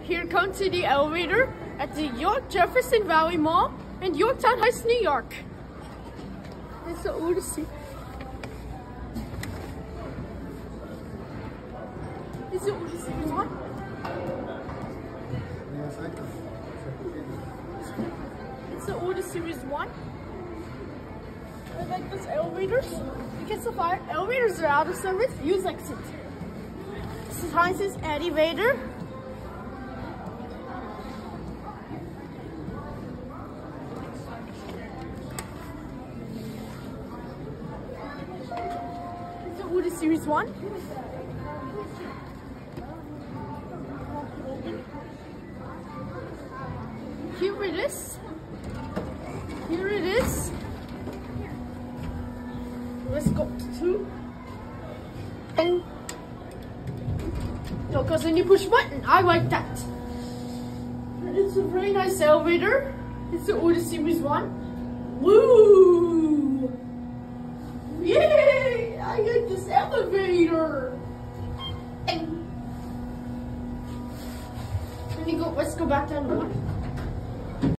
Here comes to the elevator at the Jefferson Valley Mall in Yorktown Heights, New York. It's the Otis. Is it Otis Series 1? It's the Otis Series 1. I like those elevators. Because so far, elevators are out of service. Use exit. This is Heinz's elevator. It's the Otis Series 1. Here it is. Here it is. Let's go to 2. And because then you push a button. I like that. It's a very nice elevator. It's the Otis Series 1. Woo! Yay! I like this elevator. And then you go. Let's go back down to 1.